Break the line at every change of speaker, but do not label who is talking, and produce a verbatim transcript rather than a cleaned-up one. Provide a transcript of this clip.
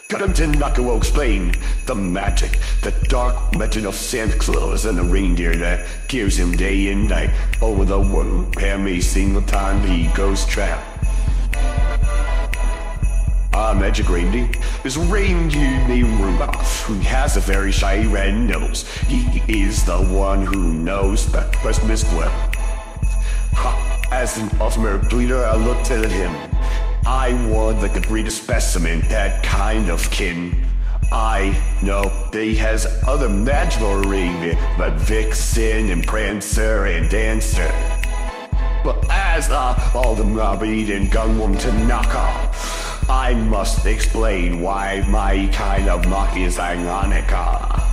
Gundham Tanaka will explain the magic, the dark legend of Santa Claus and the reindeer that gives him day and night over the world every single time he goes trap. Our magic reindeer is a reindeer named Rudolph, who has a very shiny red nose. He is the one who knows the Christmas well. Ha, as an ultimate leader, I looked at him. I want like the greatest specimen, that kind of kin. I know that he has other magical reindeer, but Vixen and Prancer and Dancer. But as uh, all the Rabbit and Gundham Tanaka, I must explain why my kind of monkey is Tanaka.